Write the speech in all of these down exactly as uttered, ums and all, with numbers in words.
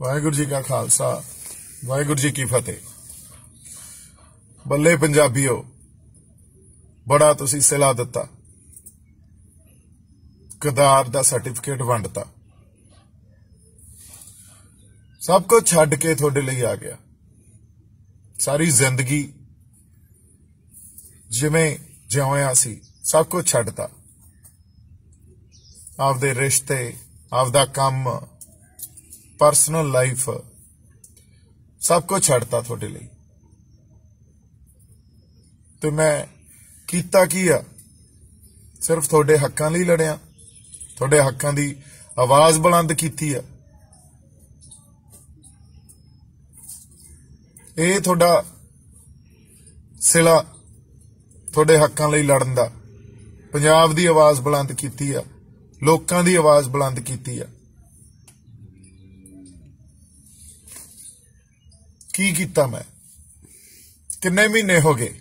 वाहिगुरू जी का खालसा वाहिगुरू जी की फतेह। बल्ले पंजाबियो, बड़ा तुसी सिला दिता, गद्दार दा सर्टिफिकेट वंडता, सब कुछ छड्ड के थोड़े लिए आ गया। सारी जिंदगी जिवें जिउया सी सब कुछ छड्डता, आपदे रिश्ते, आपदा काम, परसनल लाइफ सब कुछ छड्डता थोड़े लिए। तो मैं कीता की आ, सिर्फ थोड़े हक्कां लई लड़िया, थोड़े हक्कां दी आवाज बुलंद कीती है। ये थोड़ा सिला थोड़े हक्कां लई लड़न दा, पंजाब दी आवाज बुलंद कीती है, लोकां दी आवाज बुलंद कीती है। की कीता मैं? किन्ने महीने हो गए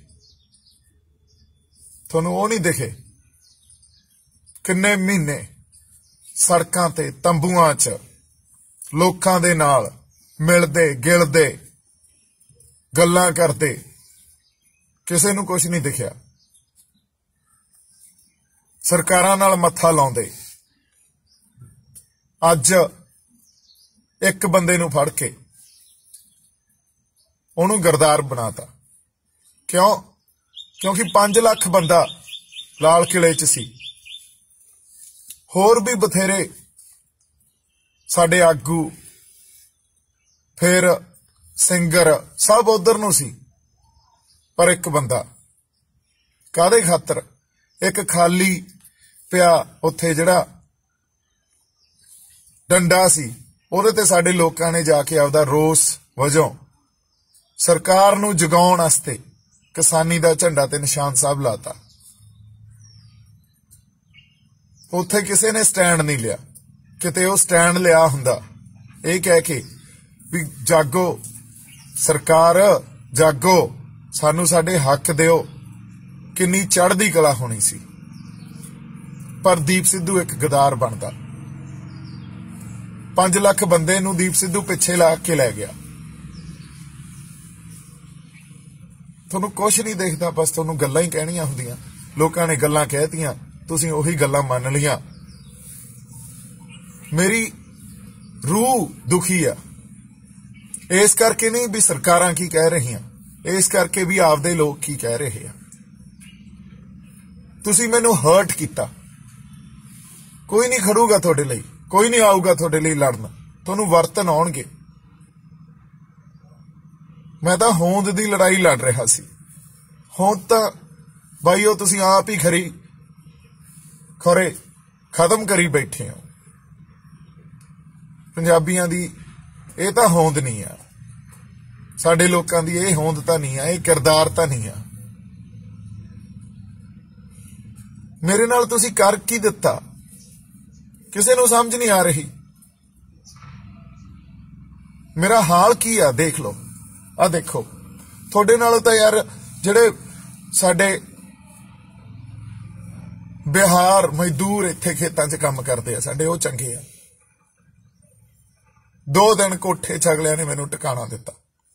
तुहानूं वो नहीं दिखे? किन्ने महीने सड़कां ते तंबूआं च लोकां दे नाल मिलदे गिलदे गल्लां करदे, किसे नूं कुछ नहीं दिखिया। सरकारां नाल मत्था लाउंदे, अज एक बंदे नूं फड़ के उन्होंने गद्दार बनाता। क्यों? क्योंकि पांच लाख बंदा लाल किले च सी, होर भी बथेरे साडे आगू फिर सिंगर सब उधर नूं सी, पर एक बंदा कादे खातर? एक खाली पिया उत्थे जिहड़ा डंडा सी, उहदे ते साडे लोकां ने जाके आपदा रोस वजों सरकार नूं जगाउण वास्ते किसानी दा झंडा ते निशान साहब लाता। उत्थे किसे ने स्टैंड नहीं लिया, किते वो स्टैंड लिया हुंदा ये कह के भी जागो सरकार, जागो सानू साडे हक दिओ, किन्नी चढ़दी कला होनी सी। पर दीप सिद्धू एक गद्दार बनदा, पांच लाख बंदे नूं दीप सिद्धू पिछे ला के लै गया। तुहानूं कुछ नहीं देखदा, बस तुहानूं गल्लां ही कहणियां हुंदियां। लोकां ने गल्लां कहतियां, तुसीं उही गल्लां मान लियां। मेरी रूह दुखी आ, इस करके नहीं भी सरकारां की कह रही, इस करके भी आपदे लोग की कह रहे हैं। तुसीं मैनूं हर्ट कीता, कोई नहीं खड़ूगा तुहाडे लई, कोई नहीं आऊगा तुहाडे लई लड़न, तुहानूं वरतन आउणगे। मैं तो होंद दी लड़ाई लड़ रहा सी, होंद तां भाईओ तुसीं आप ही खरी खरे खत्म करी बैठे हो। पंजाबियां दी ये तां होंद नहीं आ, साडे लोकां दी ये होंद तां नहीं आ, ये किरदार तां नहीं आ। मेरे नाल तुसीं कर की दिता, किसे नूं समझ नहीं आ रही। मेरा हाल की आ देख लो, आ देखो। थोड़े नाल तां यार जिहड़े साडे बिहार मजदूर इत्थे खेतां च काम करदे आ, साडे वो चंगे आ। दो दिन कोठे च अगलियां ने मैनूं टिकाणा दिता,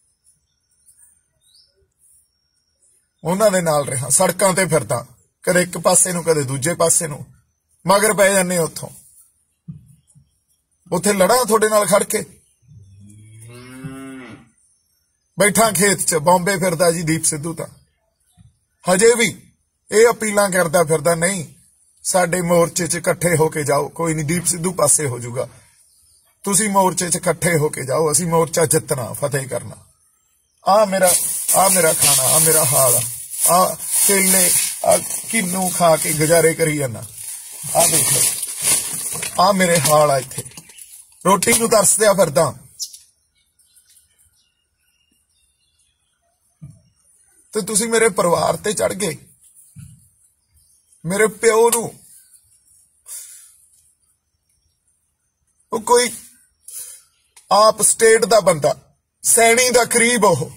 उन्हां दे नाल रहा, सड़कां ते फिरदा, कदे एक पासे नूं कदे दूजे पासे नूं, मगर पै जाने उत्थों। उत्थे लड़ा थोड़े नाल खड़ के, बैठा खेत च बॉम्बे फिरदा जी दीप सिद्धू। तां हजे भी ये अपीलां करदा फिरदा, नहीं साडे मोर्चे च इकट्ठे होके जाओ, कोई नहीं दीप सिद्धू पासे हो जाऊगा, तुसीं मोर्चे च इकट्ठे होके जाओ, असीं मोर्चा जितना फतेह करना। आ मेरा आ मेरा खाना, आ मेरा हाल आ, केले आ किन्नू खा के गुजारे करी जाना। आ देख लो, आ मेरे हाल आ, इत्थे रोटी नूं तरसदिया फिरदा। ते तुसीं मेरे परिवार ते चढ़ गए, मेरे प्यो नूं। वो कोई आप स्टेट दा बंदा, सैनी दा करीब, ओह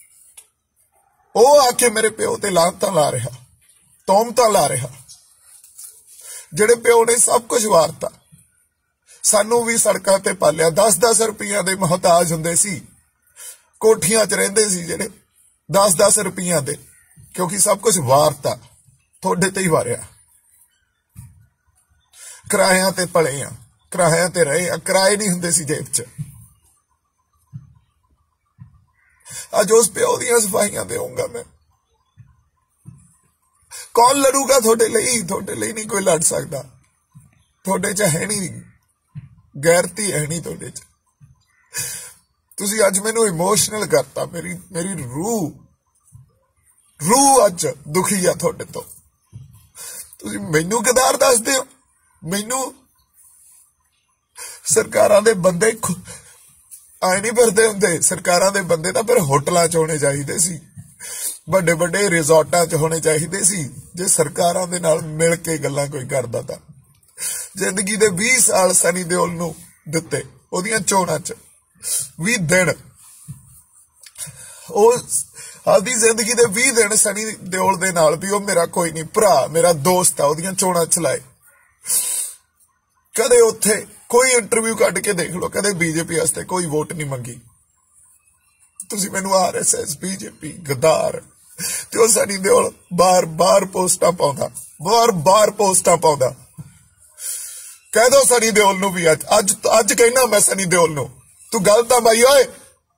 ओ आके मेरे प्यो ते लानतां ला रहा, तोहमतां ला रहा। जिहड़े प्यो ने सब कुछ वारता, सानू भी सड़कों ते पालिया। दस दस रुपया दे मोहताज हुंदे सी, कोठियां च रहिंदे सी जेड़े दस दस रुपया दे, क्योंकि सब कुछ वारता थोड़े ते ही वारिया। किराया ते पले आ, किराया ते रहे आ, किराए नहीं हुंदे सी जेब च। अज उस प्यो दियां सफाइयां देऊंगा मैं। कौन लड़ूगा थोड़े लिए? थोड़े लिए नहीं कोई लड़ सकता। थोड़े च है नहीं गैरती, है नहीं थोड़े च। तुसी अज मैनू इमोशनल करता। मेरी मेरी रूह रूह अज दुखी आ थोड़े तो। तुसी मैनू गदार दसदे हो। मैनू सरकारां दे बंदे आए नहीं फिरदे हुंदे। सरकारां दे बंदे तां फिर होटलां च होने चाहिए सी, बड़े बड़े रिजॉर्टां च होने चाहिए सी, जे सरकारां दे नाल मिल के गल्लां कोई करदा तां। जिंदगी दे बीस साल सनी देओल नूं दित्ते, ओहदियां चोणां च बीस दिन, आदि जिंदगी दे बीस दिन सनी देओल दे नाल भी ओ मेरा कोई नहीं भरा, मेरा दोस्त आ, ओहदियां चोणां चलाए। कदे उत्थे कोई इंटरव्यू कट के देख लो, कदे बीजेपी वास्ते कोई वोट नहीं मंगी। तुसी मैनू आर एस एस बीजेपी गद्दार ते ओ सनी देओल बार बार पोस्टां पाउंदा, बार बार पोस्टां पाउंदा। कह दो सनी देओल नूं भी अज अज अज कहना मैं सनी देओल नूं, तू गलत आ भाई। ओए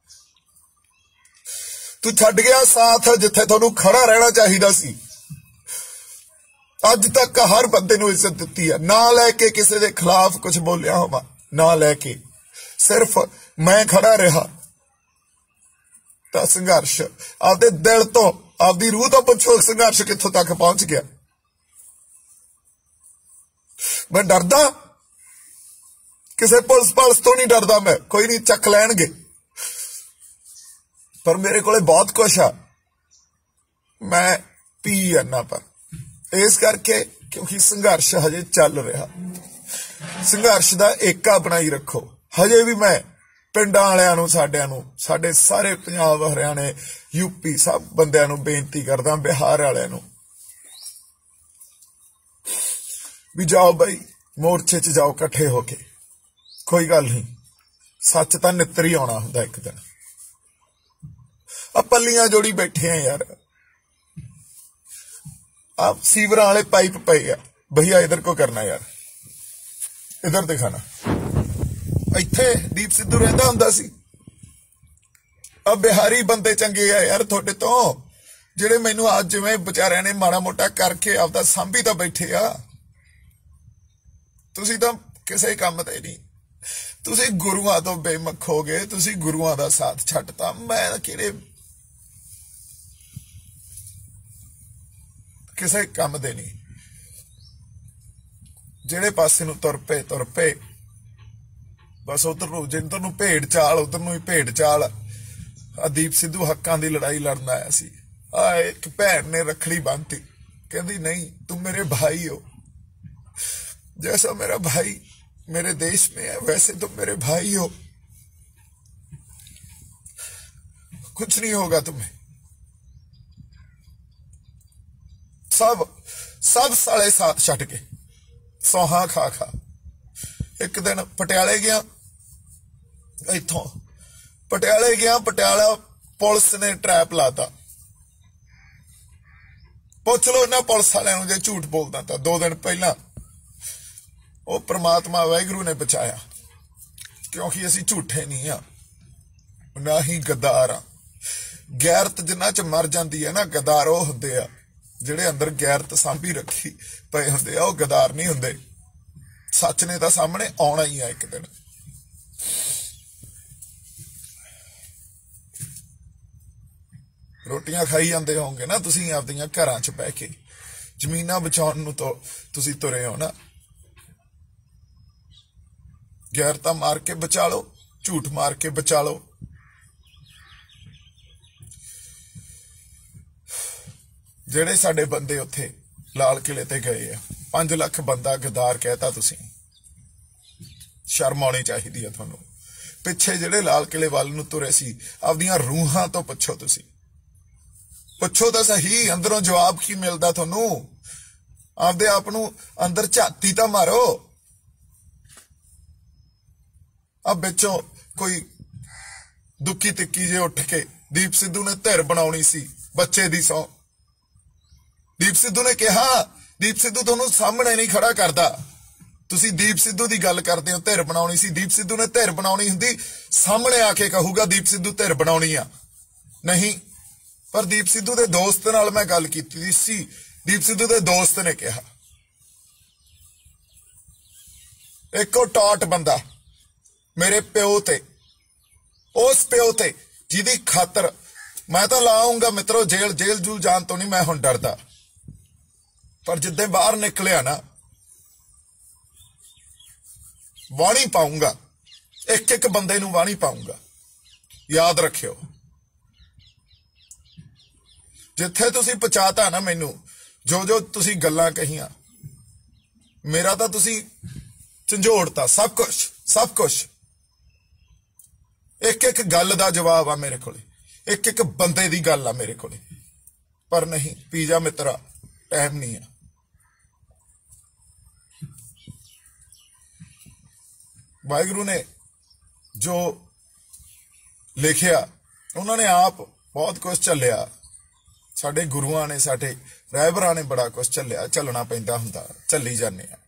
तू छड्ड गया साथ जिथे तुहानूं खड़ा रहना चाहिदा सी। अज तक हर बंदे नूं इज्जत दित्ती है, ना लैके किसी दे खिलाफ कुछ बोलिया होवा, ना लैके सिर्फ मैं खड़ा रहा। तो संघर्ष आपदे दिल तो, आपदी रूह तो पुछो संघर्ष कित्थों तक पहुंच गया। मैं डरदा किसी पुलिस पुलिस तो नहीं डरदा, मैं कोई नहीं चक लैणगे, पर मेरे कोले बहुत कुछ आ। मैं पी जाना पर इस करके क्योंकि संघर्ष हजे चल रहा। संघर्ष दा एका बनाई रखो। हजे भी मैं पिंडां वालियां नूं, साडियां नूं, साडे सारे पंजाब हरियाणे यूपी सब बंदियां नूं बेनती करदा, बिहार वालियां नूं भी जाओ भाई मोर्चे च जाओ इकट्ठे होके। कोई गल नहीं, सच तां नित्तर ही आउणा हुंदा एक दिन। आ पल्लियां जोड़ी बैठे हैं यार, आप सीवरां वाले पाइप पे आ भैया, इधर को करना यार, इधर दिखाना। इत्थे दीप सिद्धू रहिंदा हुंदा सी। अब बिहारी बंदे चंगे आ यार थोड़े तो, जिहड़े मैनू अज जिवें बेचारियां ने माड़ा मोटा करके आपदा सांभी तां बैठे आ। तुसीं तां किसे काम ते नहीं, तुसीं गुरुआं तो बेमुख हो गए, तुसीं गुरुआं दा साथ छड्डता। मैं किहड़े किसे काम दे नहीं, जेड़े पासे नूं तुर पे तुर पे बस उधर नूं, जिधर नूं भेड़ चाल उधर नूं ही भेड़ चाल। दीप सिद्धू हक्कां दी लड़ाई लड़न आया सी। आ एक भैन ने रखड़ी बांधती, कहती नहीं तुम मेरे भाई हो, जैसा मेरा भाई मेरे देश में है वैसे तुम मेरे भाई हो, कुछ नहीं होगा तुम्हें। सब सब साले साथ छट के सौहा खा खा। एक दिन पटियाले गया, इथों पटियाले गया, पटियाला पुलिस ने ट्रैप लाता। पुछ लो इन्हां पुलिस वालियां जे झूठ बोलदा था। दो दिन पहला वो परमात्मा वाहिगुरू ने बचाया, क्योंकि असीं झूठे नहीं आ, ना ही गद्दार आ। गैरत जिन्हां च मर जाती है ना, गद्दार वो हुंदे आ जिहड़े अंदर गैरत सांभी रखी पे हुंदे आ, वो गद्दार नहीं हुंदे। सच ने तां सामने आउणा ही आ एक दिन। रोटियां खाई जांदे होंगे ना तुसीं आपदियां घरां च बह के, जमीनां बचाउण नूं तो तुसीं तुरे हो ना। गैरता मार के बचा लो, झूठ मार के बचा लो। जेड़े साडे बंदे उत्थे लाल किले ते गए आ, पांच लख बंदा गद्दार कहता, तुसीं शर्म आउणी चाहिदी है तुहानूं। पिछे जेड़े लाल किले वाल नूं तुरे सी, आपदियां रूहां तो पुछो, तुसीं पुछो तो सही, अंदरों जवाब की मिलदा तुहानूं। आपदे आप नूं अंदर झाती तां मारो। अब बिचों कोई दुखी तिक्की जे उठ के दीप सिद्धू ने धिर बनाउणी सी बच्चे दी सौ। दीप सिद्धू ने कहा दीप सिद्धू तुहानूं सामने नहीं खड़ा करदा, तुसीं दीप सिद्धू की गल करते हो। धिर बनाउणी सी, दीप सिद्धू ने धिर बनाउणी हुंदी सामने आके कहूगा दीप सिद्धू धिर बनाउणी आ नहीं। पर दीप सिद्धू के दोस्त नाल मैं गल कीती सी, दीप सिद्धू के दोस्त ने कहा एको टॉट बंदा मेरे प्यो ते, उस प्यो ते जिहदी खातर मैं तो लाऊंगा मित्रों जेल जेल जूल जान तो नहीं मैं हुण डरदा, पर जिद्दे बाहर निकलिया ना वाणी पाऊंगा, एक एक बंदे नूं वाणी पाऊंगा। याद रखियो जिथे तुसी पहुंचाता ना मैनू, जो जो तुसी गल्लां कहियां मेरा तो तुसी झंझोड़ता सब कुछ सब कुछ। एक एक गल दा जवाब आ मेरे कोले, एक एक बंदे दी गल आ मेरे कोले। पर नहीं पीजा मित्रा टाइम नहीं है। वाहिगुरू ने जो लिखिया उन्होंने आप बहुत कुछ झलिया, साडे गुरुआं ने साडे रहबरां ने बड़ा कुछ झलिया, झलना पैंदा हुंदा, झली जाने आ।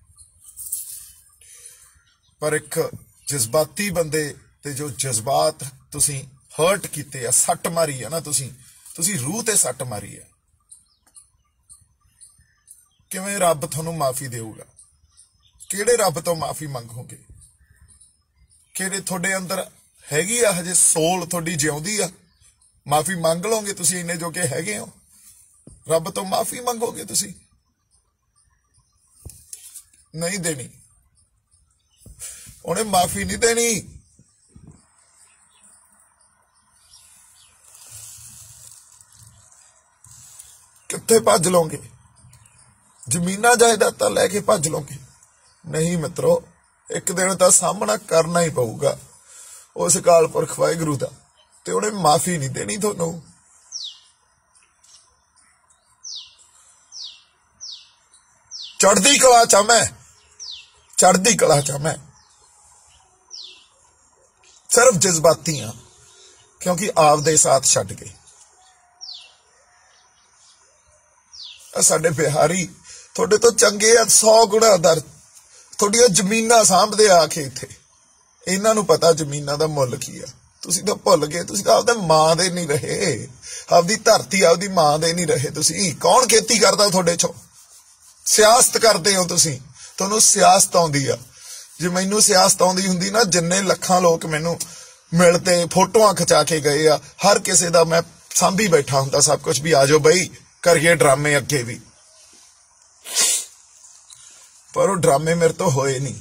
पर एक जज्बाती बंदे ते जो जज्बात तुसी हर्ट कीते आ, सट मारी है ना, तुसी तुसी रूह ते सट मारी है। किवें रब तुहानूं माफी देऊगा? किहड़े रब तो माफी मंगोगे? किहड़े तुहाडे अंदर हैगी आ हजे सोल तुहाडी जिउंदी आ? माफी मंग लोगे तुसी, इन्ने जोगे हैगे हो? रब तो माफी मंगोगे तुसी? नहीं देनी, उन्हें माफी नहीं देनी। कित्थे भज लोगे? जमीना जायदाद लैके भज लोगे? नहीं मित्रों, एक दिन तो सामना करना ही पऊगा उस अकाल पुरख वाहिगुरू दा, ते उन्हें माफी नहीं देनी तुहानू। चढ़दी कला चा मैं, चढ़दी कला चा मैं, सिर्फ जज्बाती हाँ क्योंकि आपदे साथ छड्ड गए। साडे बिहारी थोड़े तो चंगे आ सौ गुणा दर, थोड़िया जमीना सांभदे आके इत्थे, इन्हां नूं पता जमीना दा मुल की आ। तुसीं तां भुल गए, तुसीं तां आपदे मां दे नहीं रहे, आपदी धरती आपदी मां दे नहीं रहे। तुसीं कौन खेती करदा थोड़े चों? सियासत करदे हो तुसीं, तुहानूं सियासत आउंदी आ। जे मैनूं सियासत आउंदी हुंदी ना, जिन्ने लखां लोग मैनूं मिलते फोटोआं खिचा के गए आ, हर किसे दा मैं सांभी बैठा हुंदा सब कुछ भी आ जाओ बई करिए ड्रामे अगे भी। पर वो ड्रामे मेरे तो होए नहीं,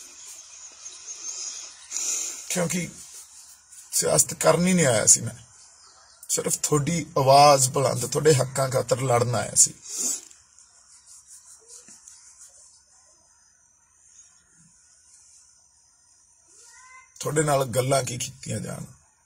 क्योंकि सियासत करनी नहीं आया सी मैं, सिर्फ थोड़ी आवाज बुलंद थोड़े हक्कां खातर लड़न आया सी। थोड़े नाल गल्लां की कीतियां जान,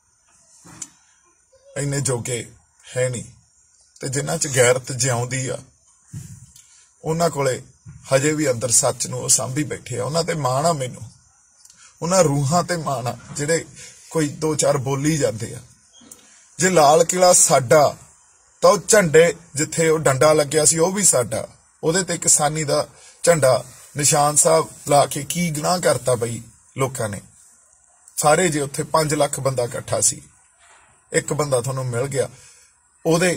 इन्ने जोगे है नहीं। ते जिन्हां च गैरत जिउंदी आ उन्हां कोले हजे भी अंदर सच नूं सांभी बैठे आ। उन्हां ते माण आ मैनूं, उन्हां रूहां ते माण आ जिहड़े कोई दो चार बोली जाते आ। जे लाल किला साडा तां झंडे जिथे वो डंडा लग्या सी वो भी साडा, उहदे ते किसानी दा झंडा निशान साहब ला के की गुनाह करता बई लोकां ने। सारे जे उत्थे पांच लाख बंदा इकट्ठा सी, एक बंदा तुहानूं मिल गया, ओहदे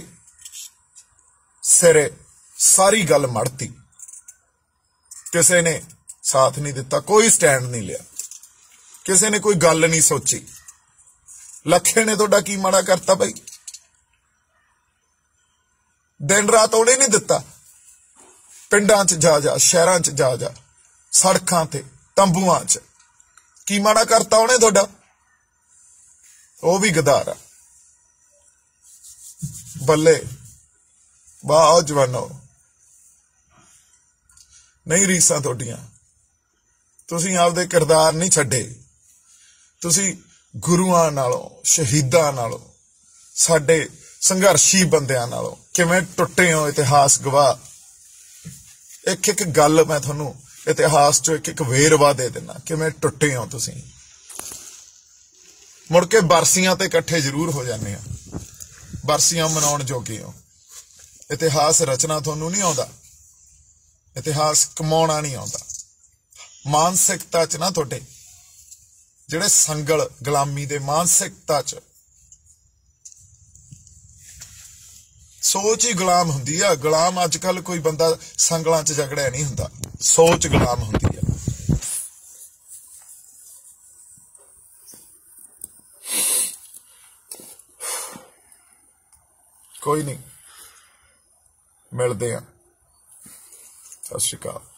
सिरे सारी गल मड़ती, किसी ने साथ नहीं दिता, कोई स्टैंड नहीं लिया, किसी ने कोई गल नहीं सोची। लखे ने तुहाडा की माड़ा करता बई? दिन रात उहने नहीं दिता, पिंडां च जा जा, शहरां च जा जा, सड़कां ते तंबूआं च की माड़ा करता उहने तुहाडा? वो भी गदार आ। बल्ले वाह जवानो, नहीं रीसां तुहाडियां, तुसीं आपदे किरदार नहीं छड्डे, तुसीं गुरुआं नालों शहीदां नालों साडे संघर्षी बंदियां नालों किवें टुटे हो इतिहास गवाह। एक एक गल मैं तुहानूं इतिहास चो एक एक वेरवा दे देना किवें टुटे हो तुसीं। मुड़ के बरसियां ते इकट्ठे जरूर हो जाने आ, बरसियां मनाउण जोगे हो। इतिहास रचना तुहानू नहीं आउंदा, इतिहास कमाउणा नहीं आउंदा। मानसिकता च ना तुहाडे जिहड़े संगल गुलामी दे मानसिकता च सोच ही गुलाम हुंदी आ। गुलाम अजकल कोई बंदा संगलां च जगड़िया नहीं हुंदा, सोच गुलाम हुंदी आ। कोई नहीं, मिलदे आ। सत श्री अकाल।